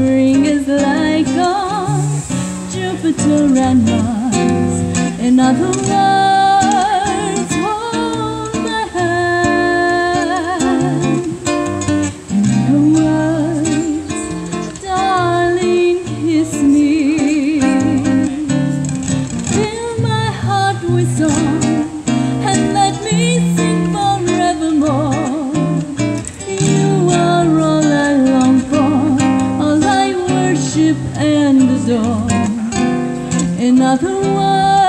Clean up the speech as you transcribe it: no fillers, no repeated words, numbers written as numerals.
spring is like on Jupiter and Mars. In other words, hold my hand. In other words, darling, kiss me. Fill my heart with song and let me sing forevermore. You are all I long for, all I worship and adore. In other words,